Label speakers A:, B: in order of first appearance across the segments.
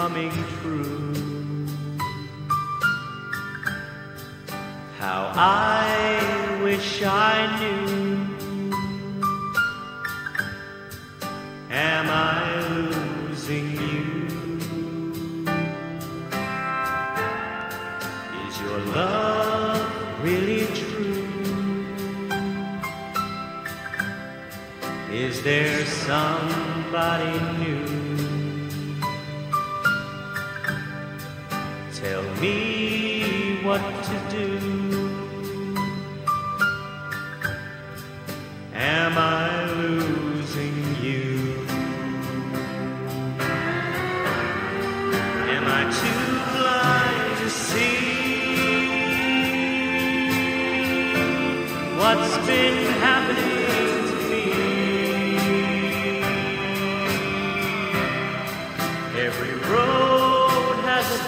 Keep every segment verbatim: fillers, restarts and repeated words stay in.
A: coming true. How I wish I knew. Am I losing you? Is your love really true? Is there somebody new? Tell me what to do. Am I losing you? Am I too blind to see what's been happening to me? Every road has a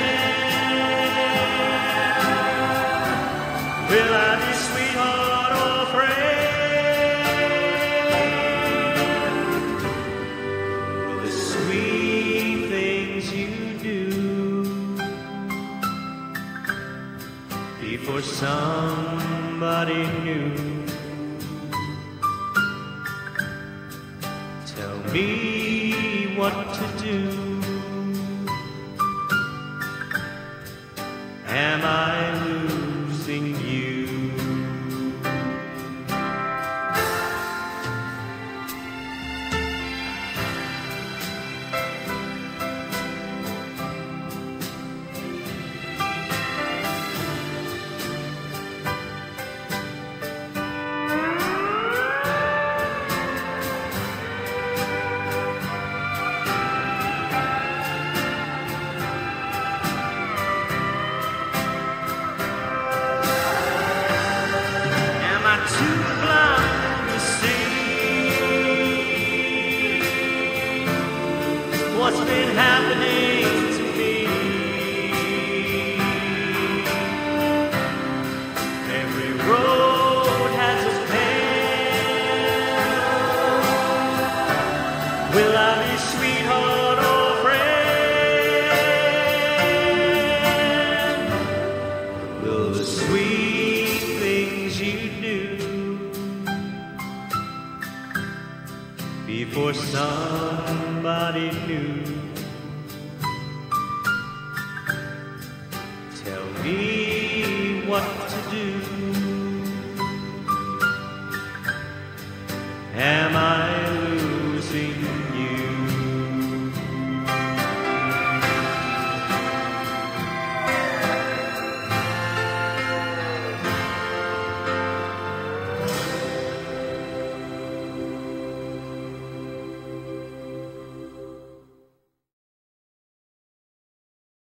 A: bend. Will I be sweetheart or friend? Will the sweet things you do be for somebody new? Tell me what to do. Am I losing you? Too blind to see what's been happening to me. Every road has a bend. Will I be sweetheart or friend? Will the sweet things you do be for somebody new?